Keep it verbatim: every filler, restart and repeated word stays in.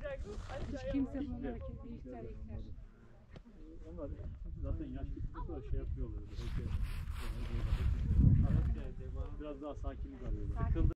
Hiç kimse bunları ister ister. Onlar zaten yaş gittikçe sonra şey yapıyorlar. Biraz daha sakinlik arıyorlar.